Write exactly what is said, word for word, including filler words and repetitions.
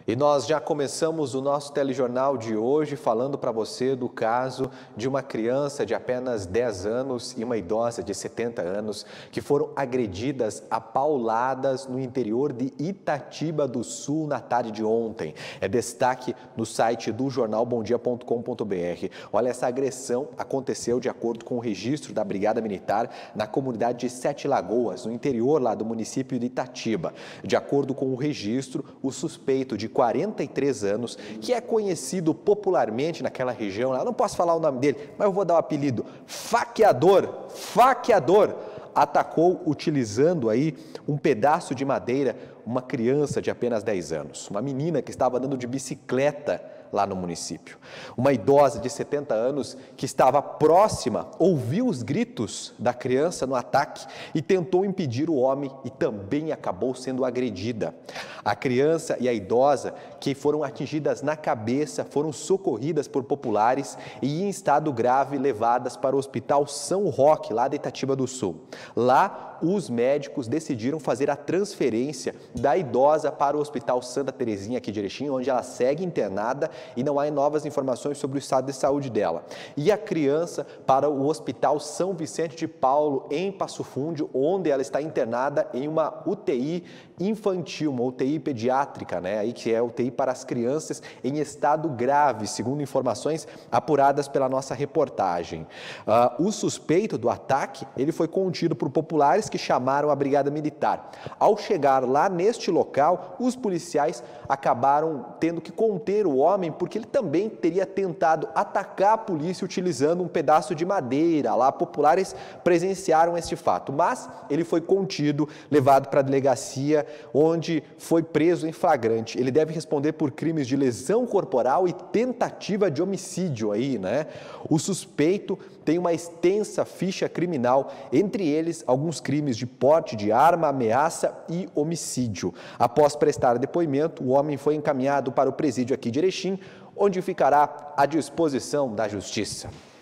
E nós já começamos o nosso telejornal de hoje falando para você do caso de uma criança de apenas dez anos e uma idosa de setenta anos que foram agredidas a pauladas no interior de Itatiba do Sul na tarde de ontem. É destaque no site do jornal bom dia ponto com ponto br. Olha, essa agressão aconteceu de acordo com o registro da Brigada Militar na comunidade de Sete Lagoas, no interior lá do município de Itatiba. De acordo com o registro, o suspeito de quarenta e três anos, que é conhecido popularmente naquela região, eu não posso falar o nome dele, mas eu vou dar o apelido, faqueador, faqueador, atacou utilizando aí um pedaço de madeira uma criança de apenas dez anos, uma menina que estava andando de bicicleta lá no município. Uma idosa de setenta anos que estava próxima ouviu os gritos da criança no ataque e tentou impedir o homem e também acabou sendo agredida. A criança e a idosa, que foram atingidas na cabeça, foram socorridas por populares e em estado grave levadas para o Hospital São Roque, lá de Itatiba do Sul. Lá, os médicos decidiram fazer a transferência da idosa para o Hospital Santa Terezinha aqui de Erechim, onde ela segue internada e não há novas informações sobre o estado de saúde dela. E a criança para o Hospital São Vicente de Paulo, em Passo Fundo, onde ela está internada em uma U T I infantil, uma U T I pediátrica, né? Aí que é U T I para as crianças em estado grave, segundo informações apuradas pela nossa reportagem. Uh, o suspeito do ataque, ele foi contido por populares que chamaram a Brigada Militar. Ao chegar lá neste local, os policiais acabaram tendo que conter o homem porque ele também teria tentado atacar a polícia utilizando um pedaço de madeira. Lá, populares presenciaram este fato, mas ele foi contido, levado para a delegacia, onde foi preso em flagrante. Ele deve responder por crimes de lesão corporal e tentativa de homicídio aí, né? O suspeito tem uma extensa ficha criminal, entre eles alguns crimes de porte de arma, ameaça e homicídio. Após prestar depoimento, o homem foi encaminhado para o presídio aqui de Erechim, onde ficará à disposição da Justiça.